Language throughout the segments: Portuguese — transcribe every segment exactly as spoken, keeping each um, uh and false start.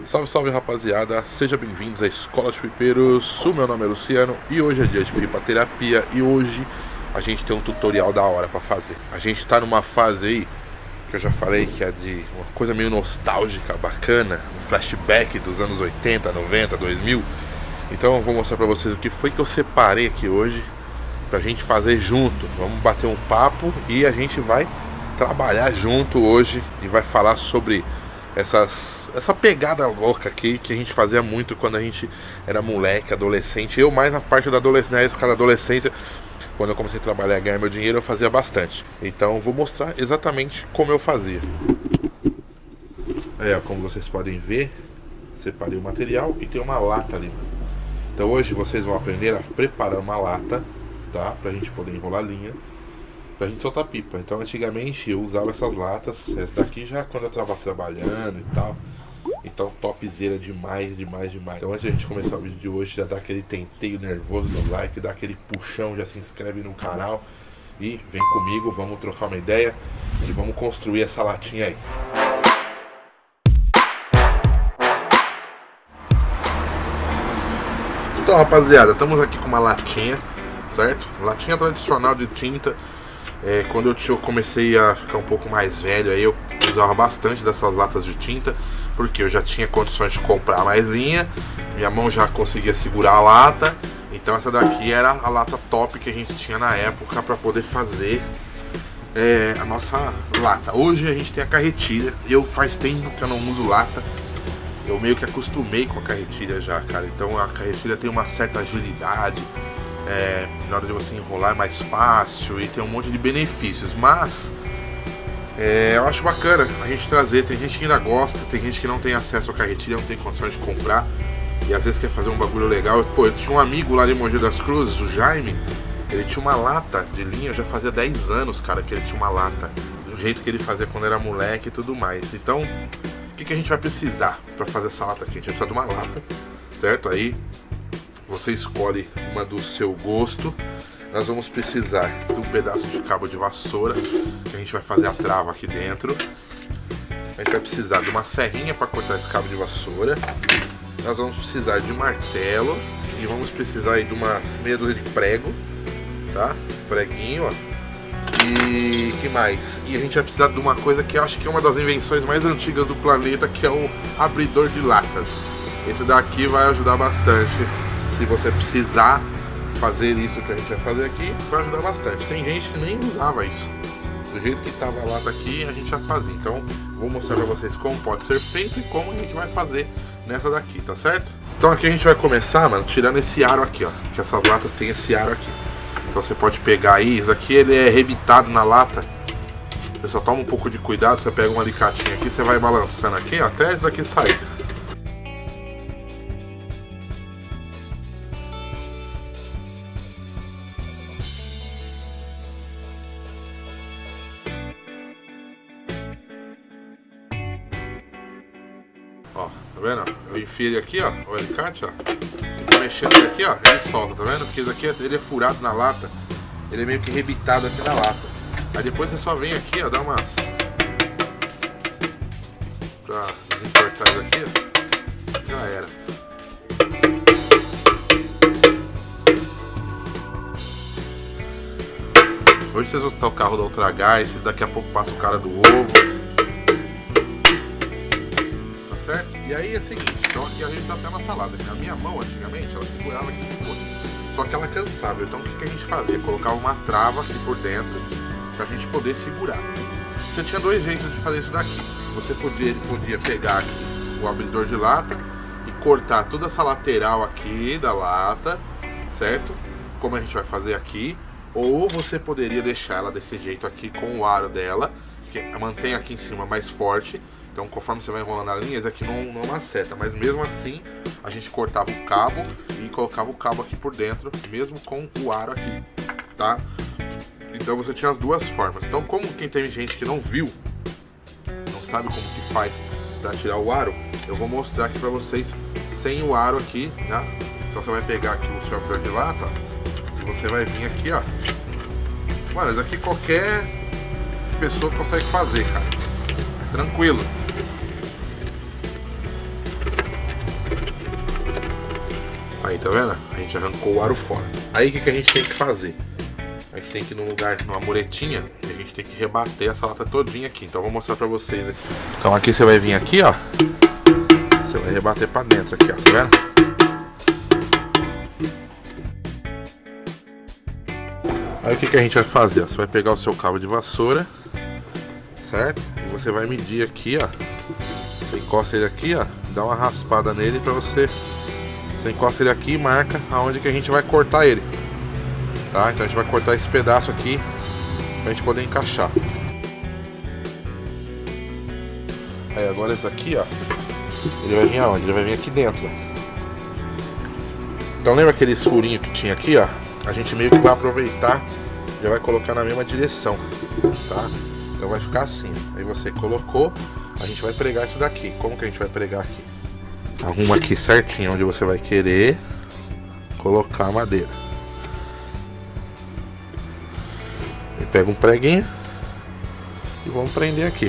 Salve, salve rapaziada, sejam bem-vindos à Escola de Pipeiros. O meu nome é Luciano e hoje é dia de pipa terapia. E hoje a gente tem um tutorial da hora pra fazer. A gente tá numa fase aí que eu já falei que é de uma coisa meio nostálgica, bacana, um flashback dos anos oitenta, noventa, dois mil. Então eu vou mostrar pra vocês o que foi que eu separei aqui hoje pra gente fazer junto. Vamos bater um papo e a gente vai trabalhar junto hoje e vai falar sobre essas, essa pegada louca aqui que a gente fazia muito quando a gente era moleque, adolescente. Eu mais na parte da adolescência, na época da adolescência, quando eu comecei a trabalhar e ganhar meu dinheiro, eu fazia bastante. Então vou mostrar exatamente como eu fazia. Aí, ó, como vocês podem ver, separei o material e tem uma lata ali. Então hoje vocês vão aprender a preparar uma lata, tá? Pra gente poder enrolar linha, pra gente soltar pipa. Então antigamente eu usava essas latas. Essa daqui já quando eu tava trabalhando e tal. Então topzera demais, demais, demais. Então antes de a gente começar o vídeo de hoje, já dá aquele tenteio nervoso no like, dá aquele puxão, já se inscreve no canal e vem comigo, vamos trocar uma ideia e vamos construir essa latinha aí. Então rapaziada, estamos aqui com uma latinha, certo? Latinha tradicional de tinta. É, quando eu, eu comecei a ficar um pouco mais velho, aí eu usava bastante dessas latas de tinta, porque eu já tinha condições de comprar mais linha, minha mão já conseguia segurar a lata, então essa daqui era a lata top que a gente tinha na época para poder fazer é, a nossa lata. Hoje a gente tem a carretilha, eu faz tempo que eu não uso lata, eu meio que acostumei com a carretilha já, cara, então a carretilha tem uma certa agilidade. É, na hora de você enrolar é mais fácil e tem um monte de benefícios, mas é, eu acho bacana a gente trazer. Tem gente que ainda gosta, tem gente que não tem acesso à carretilha, não tem condições de comprar e às vezes quer fazer um bagulho legal. Pô, eu tinha um amigo lá de Mogi das Cruzes, o Jaime, ele tinha uma lata de linha, já fazia dez anos, cara, que ele tinha uma lata, do jeito que ele fazia quando era moleque e tudo mais. Então, o que, que a gente vai precisar para fazer essa lata aqui? A gente vai precisar de uma lata, certo? Aí você escolhe uma do seu gosto. Nós vamos precisar de um pedaço de cabo de vassoura, que a gente vai fazer a trava aqui dentro. A gente vai precisar de uma serrinha para cortar esse cabo de vassoura. Nós vamos precisar de martelo. E vamos precisar aí de uma meia dúzia de prego, tá? Preguinho, ó. E que mais? E a gente vai precisar de uma coisa que eu acho que é uma das invenções mais antigas do planeta, que é o abridor de latas. Esse daqui vai ajudar bastante. Se você precisar fazer isso que a gente vai fazer aqui, vai ajudar bastante. Tem gente que nem usava isso. Do jeito que estava a lata aqui, a gente já fazia. Então, vou mostrar pra vocês como pode ser feito e como a gente vai fazer nessa daqui, tá certo? Então aqui a gente vai começar, mano, tirando esse aro aqui, ó. Que essas latas tem esse aro aqui. Então você pode pegar aí, isso aqui ele é rebitado na lata. Você só toma um pouco de cuidado, você pega um alicatinho aqui, você vai balançando aqui, ó, até isso daqui sair. Ó, tá vendo? Eu enfio ele aqui, ó, o alicate, ó. Fico mexendo ele aqui, ó, ele solta, tá vendo? Porque esse aqui, ele é furado na lata. Ele é meio que rebitado aqui na lata. Aí depois você só vem aqui, ó, dá umas... Pra desentortar isso aqui, ó. Já era. Hoje vocês vão estar o carro da Ultragás, daqui a pouco passa o cara do ovo. Certo? E aí é o seguinte, então aqui a gente tá até na salada. A minha mão antigamente ela segurava aqui de fora, só que ela cansava. Então o que, que a gente fazia? Colocava uma trava aqui por dentro pra gente poder segurar. Você tinha dois jeitos de fazer isso daqui. Você podia, podia pegar aqui o abridor de lata e cortar toda essa lateral aqui da lata, certo? Como a gente vai fazer aqui. Ou você poderia deixar ela desse jeito aqui com o aro dela, que mantém aqui em cima mais forte. Então conforme você vai enrolando a linha, esse aqui não, não maceta, mas mesmo assim a gente cortava o cabo e colocava o cabo aqui por dentro, mesmo com o aro aqui, tá? Então você tinha as duas formas. Então como quem tem gente que não viu, não sabe como que faz para tirar o aro, eu vou mostrar aqui para vocês sem o aro aqui, tá? Então você vai pegar aqui o seu abridor de lata e você vai vir aqui, ó. Mano, isso aqui qualquer pessoa consegue fazer, cara. Tranquilo. tá vendo? A gente arrancou o aro fora. Aí o que, que a gente tem que fazer? A gente tem que ir num lugar, numa muretinha, e a gente tem que rebater essa lata todinha aqui. Então eu vou mostrar pra vocês aqui. Então aqui você vai vir aqui, ó. Você vai rebater pra dentro aqui, ó, tá vendo? Aí o que, que a gente vai fazer? Ó? Você vai pegar o seu cabo de vassoura, certo? E você vai medir aqui, ó. Você encosta ele aqui, ó. Dá uma raspada nele pra você. Você encosta ele aqui e marca aonde que a gente vai cortar ele. Tá? Então a gente vai cortar esse pedaço aqui pra gente poder encaixar. Aí agora esse aqui, ó. Ele vai vir aonde? Ele vai vir aqui dentro. Então lembra aqueles furinhos que tinha aqui, ó? A gente meio que vai aproveitar, já vai colocar na mesma direção, tá? Então vai ficar assim, aí você colocou, a gente vai pregar isso daqui. Como que a gente vai pregar aqui? Arruma aqui certinho onde você vai querer colocar a madeira. E pega um preguinho e vamos prender aqui.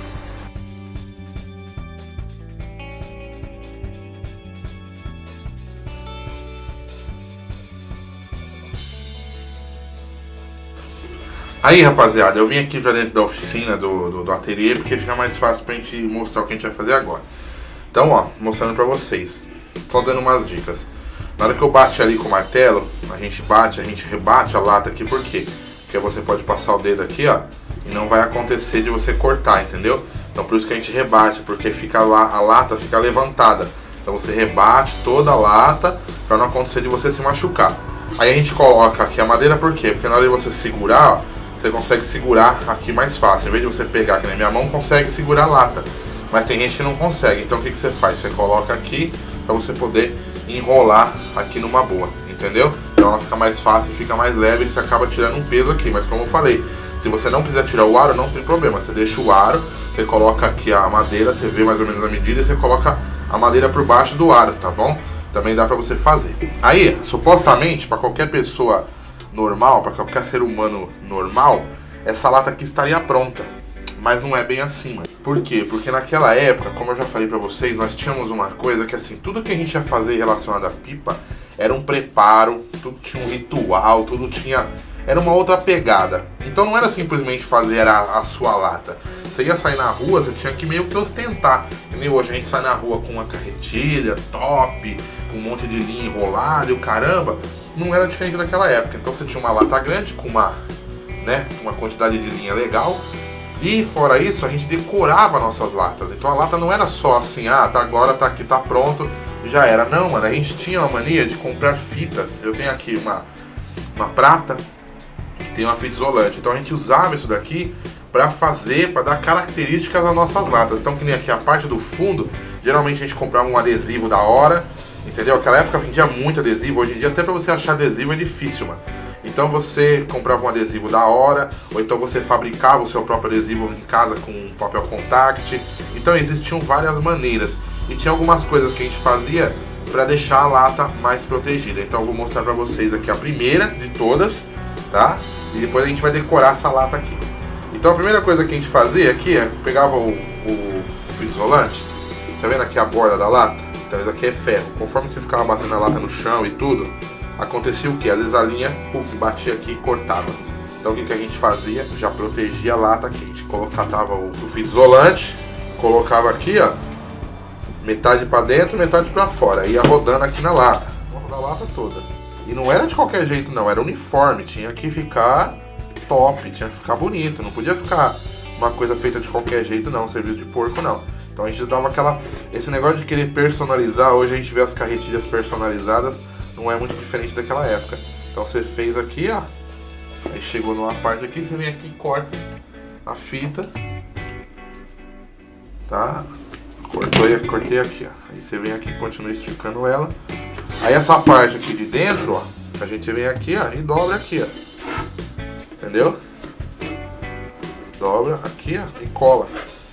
Aí, rapaziada, eu vim aqui pra dentro da oficina do, do, do ateliê, porque fica mais fácil pra gente mostrar o que a gente vai fazer agora. Então, ó, mostrando pra vocês, só dando umas dicas. Na hora que eu bate ali com o martelo, a gente bate, a gente rebate a lata aqui, por quê? Porque você pode passar o dedo aqui, ó, e não vai acontecer de você cortar, entendeu? Então por isso que a gente rebate, porque fica lá, a lata fica levantada. Então você rebate toda a lata pra não acontecer de você se machucar. Aí a gente coloca aqui a madeira, por quê? Porque na hora de você segurar, ó, você consegue segurar aqui mais fácil. Em vez de você pegar aqui na minha mão, consegue segurar a lata. Mas tem gente que não consegue. Então o que, que você faz? Você coloca aqui para você poder enrolar aqui numa boa. Entendeu? Então ela fica mais fácil, fica mais leve e você acaba tirando um peso aqui. Mas como eu falei, se você não quiser tirar o aro, não tem problema. Você deixa o aro, você coloca aqui a madeira, você vê mais ou menos a medida e você coloca a madeira por baixo do aro, tá bom? Também dá para você fazer. Aí, supostamente, para qualquer pessoa normal, para qualquer ser humano normal, essa lata aqui estaria pronta, mas não é bem assim, mano. Por quê? Porque naquela época, como eu já falei para vocês, nós tínhamos uma coisa que assim, tudo que a gente ia fazer relacionado à pipa era um preparo, tudo tinha um ritual, tudo tinha, era uma outra pegada. Então não era simplesmente fazer a, a sua lata. Você ia sair na rua, você tinha que meio que ostentar. E nem hoje a gente sai na rua com uma carretilha top, com um monte de linha enrolada e o caramba. Não era diferente daquela época. Então você tinha uma lata grande com uma, né, uma quantidade de linha legal. E fora isso, a gente decorava nossas latas. Então a lata não era só assim, ah, tá, agora tá aqui, tá pronto, já era. Não, mano, a gente tinha uma mania de comprar fitas. Eu tenho aqui uma, uma prata que tem uma fita isolante. Então a gente usava isso daqui pra fazer, pra dar características às nossas latas. Então que nem aqui a parte do fundo, geralmente a gente comprava um adesivo da hora. Entendeu? Aquela época vendia muito adesivo. Hoje em dia até pra você achar adesivo é difícil, mano. Então você comprava um adesivo da hora, ou então você fabricava o seu próprio adesivo em casa com um papel contact. Então existiam várias maneiras. E tinha algumas coisas que a gente fazia pra deixar a lata mais protegida. Então eu vou mostrar pra vocês aqui a primeira de todas, tá? E depois a gente vai decorar essa lata aqui. Então a primeira coisa que a gente fazia aqui é pegava o, o fio isolante. Tá vendo aqui a borda da lata? Então isso aqui é ferro. Conforme você ficava batendo a lata no chão e tudo, acontecia o que? Às vezes a linha, puf, batia aqui e cortava. Então o que, que a gente fazia? Já protegia a lata aqui. A gente colocava o, o fio isolante, colocava aqui, ó, metade pra dentro, metade pra fora. Ia rodando aqui na lata. Vamos rodar a lata toda. E não era de qualquer jeito não, era uniforme. Tinha que ficar top, tinha que ficar bonito. Não podia ficar uma coisa feita de qualquer jeito não, serviço de porco não. Então a gente dava aquela... Esse negócio de querer personalizar, hoje a gente vê as carretilhas personalizadas, não é muito diferente daquela época. Então você fez aqui, ó. Aí chegou numa parte aqui, você vem aqui e corta a fita. Tá? Cortei, cortei aqui, ó. Aí você vem aqui e continua esticando ela. Aí essa parte aqui de dentro, ó, a gente vem aqui, ó, e dobra aqui, ó. Entendeu? Dobra aqui, ó, e cola.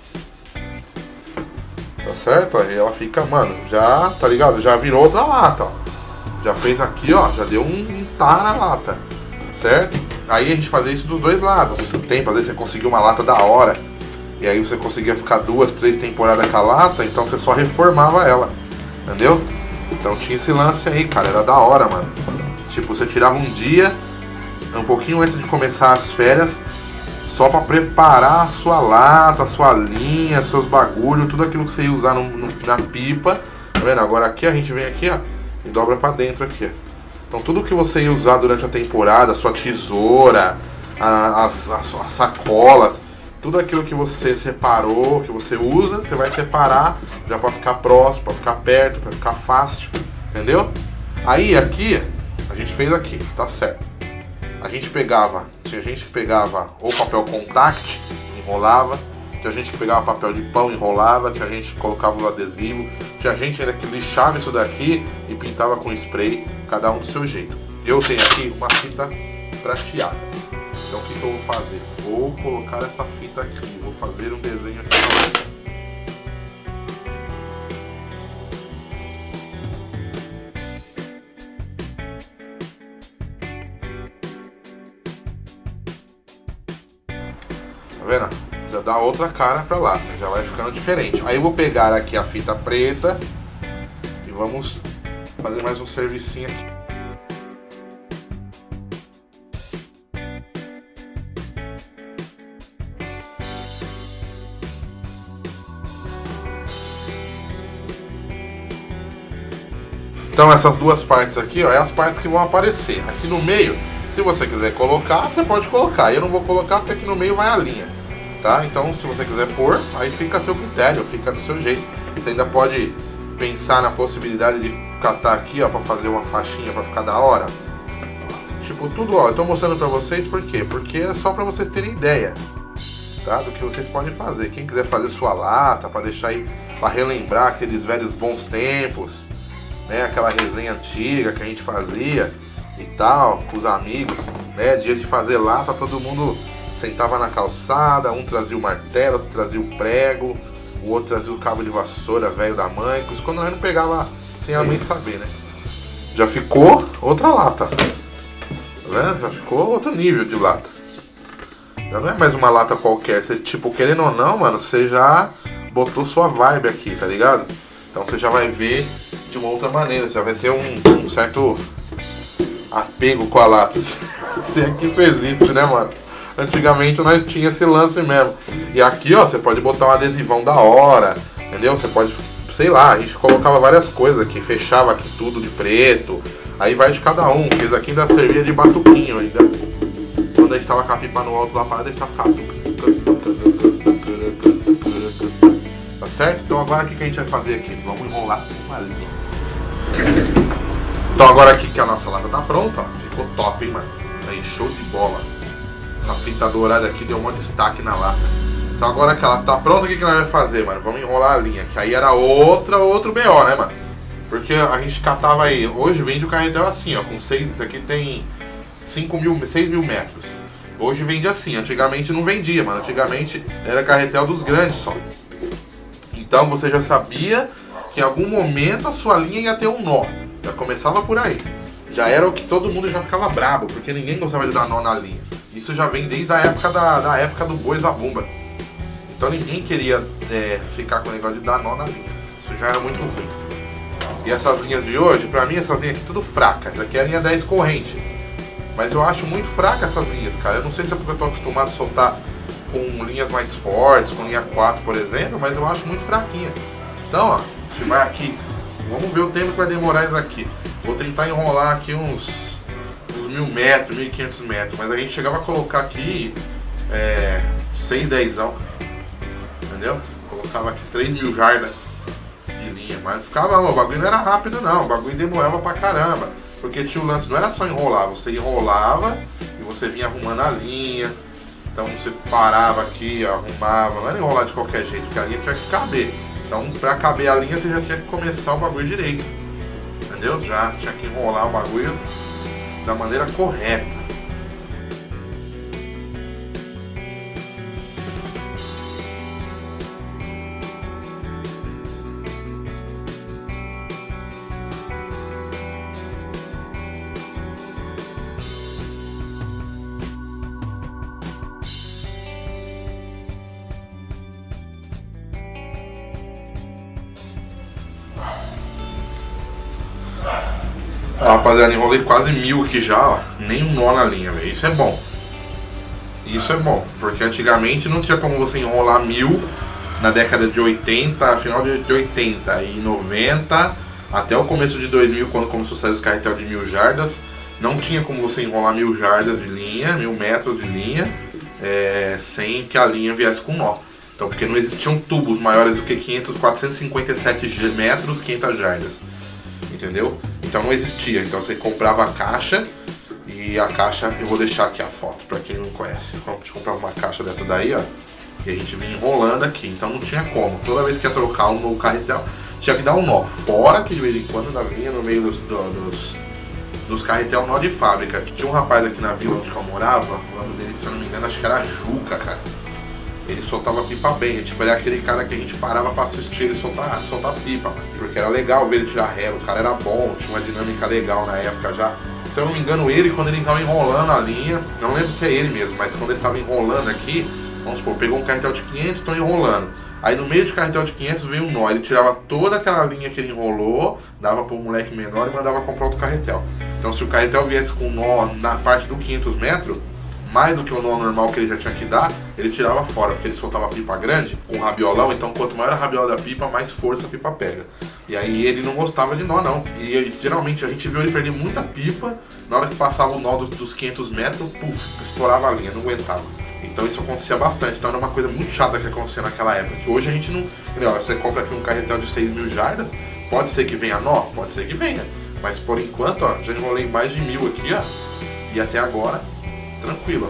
Tá certo? Aí ela fica, mano, já, tá ligado? Já virou outra lata, ó. Já fez aqui, ó, já deu um, um tá na lata, certo? Aí a gente fazia isso dos dois lados. No tempo, às vezes você conseguiu uma lata da hora, e aí você conseguia ficar duas, três temporadas com a lata, então você só reformava ela, entendeu? Então tinha esse lance aí, cara, era da hora, mano. Tipo, você tirava um dia, um pouquinho antes de começar as férias, só pra preparar a sua lata, a sua linha, seus bagulho, tudo aquilo que você ia usar no, no, na pipa. Tá vendo? Agora aqui a gente vem aqui, ó, e dobra pra dentro aqui, ó. Então tudo que você ia usar durante a temporada, a sua tesoura, a, as, as, as sacolas, tudo aquilo que você separou, que você usa, você vai separar já pra ficar próximo, pra ficar perto, pra ficar fácil, entendeu? Aí aqui, a gente fez aqui, tá certo. A gente pegava, se a gente pegava ou papel contact, enrolava, tinha gente que pegava papel de pão, enrolava, tinha gente que colocava o adesivo, tinha gente ainda que lixava isso daqui e pintava com spray, cada um do seu jeito. Eu tenho aqui uma fita prateada. Então o que, que eu vou fazer? Vou colocar essa fita aqui, vou fazer um desenho aqui na outra. Tá vendo? Já dá outra cara pra lá, já vai ficando diferente. Aí eu vou pegar aqui a fita preta e vamos fazer mais um servicinho aqui. Então essas duas partes aqui, ó, é as partes que vão aparecer. Aqui no meio, se você quiser colocar, você pode colocar. Eu não vou colocar porque aqui no meio vai a linha, tá? Então se você quiser pôr, aí fica a seu critério, fica do seu jeito. Você ainda pode pensar na possibilidade de catar aqui, ó, pra fazer uma faixinha pra ficar da hora. Tipo, tudo, ó, eu tô mostrando pra vocês por quê? Porque é só pra vocês terem ideia, tá? Do que vocês podem fazer. Quem quiser fazer sua lata, pra deixar aí, pra relembrar aqueles velhos bons tempos, né, aquela resenha antiga que a gente fazia e tal, com os amigos, né, dia de fazer lata, todo mundo sentava na calçada, um trazia o martelo, outro trazia o prego, o outro trazia o cabo de vassoura velho da mãe, isso quando a gente não pegava sem a mãe saber, né. Já ficou outra lata, tá vendo? Já ficou outro nível de lata. Já não é mais uma lata qualquer, você, tipo, querendo ou não, mano, você já botou sua vibe aqui, tá ligado? Então você já vai ver de uma outra maneira, você já vai ter um, um certo apego com a lata. Se é que isso existe, né, mano? Antigamente nós tinha esse lance mesmo. E aqui, ó, você pode botar um adesivão da hora, entendeu? Você pode, sei lá, a gente colocava várias coisas aqui, fechava aqui tudo de preto. Aí vai de cada um, porque isso aqui ainda servia de batuquinho ainda. Quando a gente tava com a pipa no alto da parada, a gente tava tá certo? Então agora o que, que a gente vai fazer aqui? Vamos enrolar uma linha. Então agora aqui que a nossa lata tá pronta, ó, ficou top, hein, mano? Aí, show de bola. A fita dourada aqui deu um destaque na lata. Então agora que ela tá pronta, o que, que nós vamos fazer, mano? Vamos enrolar a linha, que aí era outra, outro B O, né, mano? Porque a gente catava aí, hoje vende o carretel assim, ó, com seis, isso aqui tem cinco mil, seis mil metros. Hoje vende assim, antigamente não vendia, mano. Antigamente era carretel dos grandes só. Então você já sabia que em algum momento a sua linha ia ter um nó. Já começava por aí. Já era o que todo mundo já ficava brabo, porque ninguém gostava de dar nó na linha. Isso já vem desde a época da, da época do boi zabumba. Então ninguém queria é, ficar com o negócio de dar nó na linha. Isso já era muito ruim. E essas linhas de hoje, pra mim essas linhas aqui tudo fracas. Essa aqui é a linha dez corrente. Mas eu acho muito fraca essas linhas, cara. Eu não sei se é porque eu tô acostumado a soltar com linhas mais fortes, com linha quatro, por exemplo, mas eu acho muito fraquinha. Então, ó, a gente vai aqui. Vamos ver o tempo que vai demorar isso aqui. Vou tentar enrolar aqui uns, uns mil metros, mil e quinhentos metros. Mas a gente chegava a colocar aqui é, seis, dezão. Entendeu? Colocava aqui três mil jardas de linha. Mas ficava, ó, o bagulho não era rápido não. O bagulho demorava pra caramba. Porque tinha o lance, não era só enrolar. Você enrolava e você vinha arrumando a linha. Então você parava aqui, arrumava. Não era enrolar de qualquer jeito, porque a linha tinha que caber. Então pra caber a linha você já tinha que começar o bagulho direito. Entendeu? Já tinha que enrolar o bagulho da maneira correta. Ah, rapaziada, enrolei quase mil aqui já, ó. Nem um nó na linha, velho. Isso é bom. Isso é bom, porque antigamente não tinha como você enrolar mil na década de oitenta, final de oitenta e noventa, até o começo de dois mil, quando começou a sair os carretel de mil jardas. Não tinha como você enrolar mil jardas de linha, mil metros de linha, é, sem que a linha viesse com nó. Então, porque não existiam tubos maiores do que quinhentos, quatrocentos e cinquenta e sete metros, quinhentas jardas. Entendeu? Então não existia. Então você comprava a caixa, e a caixa, eu vou deixar aqui a foto pra quem não conhece. A gente comprava uma caixa dessa daí, ó, e a gente vinha enrolando aqui. Então não tinha como. Toda vez que ia trocar um novo carretel, tinha que dar um nó. Fora que de vez em quando ainda vinha no meio dos, dos, dos carretel nó de fábrica. Tinha um rapaz aqui na vila onde eu morava, o nome dele, se eu não me engano, acho que era Juca, cara. Ele soltava pipa bem, tipo, ele era aquele cara que a gente parava pra assistir ele soltar, soltar pipa, porque era legal ver ele tirar ré, o cara era bom, tinha uma dinâmica legal na época já. Se eu não me engano, ele, quando ele tava enrolando a linha, não lembro se é ele mesmo, mas quando ele tava enrolando aqui, vamos supor, pegou um carretel de quinhentos, tô enrolando. Aí no meio de carretel de quinhentos veio um nó, ele tirava toda aquela linha que ele enrolou, dava pro moleque menor e mandava comprar outro carretel. Então se o carretel viesse com um nó na parte do quinhentos metros, mais do que o nó normal que ele já tinha que dar, ele tirava fora, porque ele soltava pipa grande com rabiolão, então quanto maior a rabiola da pipa, mais força a pipa pega. E aí ele não gostava de nó não, e ele, geralmente a gente viu ele perder muita pipa, na hora que passava o nó dos, dos quinhentos metros, puf, estourava a linha, não aguentava. Então isso acontecia bastante, então era uma coisa muito chata que acontecia naquela época, que hoje a gente não... Você compra aqui um carretel de seis mil jardas, pode ser que venha nó, pode ser que venha, mas por enquanto, ó, já enrolei mais de mil aqui, ó, e até agora... tranquilo.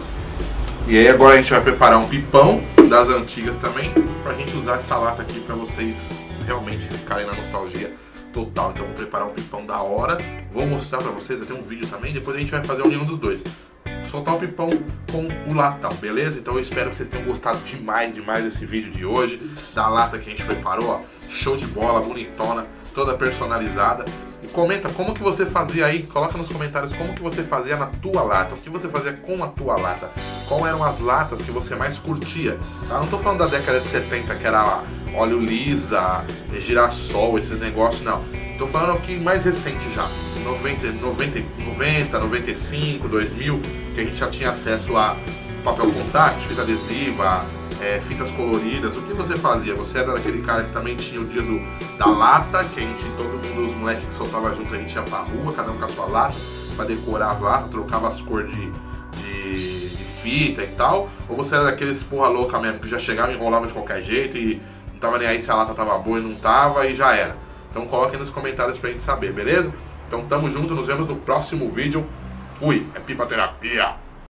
E aí agora a gente vai preparar um pipão das antigas também, pra gente usar essa lata aqui pra vocês realmente ficarem na nostalgia total. Então vou preparar um pipão da hora, vou mostrar pra vocês, vai ter um vídeo também, depois a gente vai fazer a união dos dois. Soltar o pipão com o latão, beleza? Então eu espero que vocês tenham gostado demais, demais desse vídeo de hoje, da lata que a gente preparou, ó, show de bola, bonitona, toda personalizada. E comenta como que você fazia aí, coloca nos comentários como que você fazia na tua lata, o que você fazia com a tua lata, qual eram as latas que você mais curtia, tá? Não tô falando da década de setenta que era óleo lisa, girassol, esses negócios, não. Tô falando aqui mais recente já, noventa, noventa, noventa, noventa e cinco, dois mil, que a gente já tinha acesso a papel contact, fita adesiva, É, fitas coloridas. O que você fazia? Você era aquele cara que também tinha o dia do, da lata, que a gente, todo mundo, os moleques que soltavam junto, a gente ia pra rua, cada um com a sua lata, pra decorar as latas, trocava as cores de, de, de fita e tal? Ou você era daqueles porra louca mesmo, que já chegava e enrolava de qualquer jeito e não tava nem aí se a lata tava boa e não tava e já era? Então coloque aí nos comentários pra gente saber, beleza? Então tamo junto, nos vemos no próximo vídeo. Fui, é Pipa Terapia!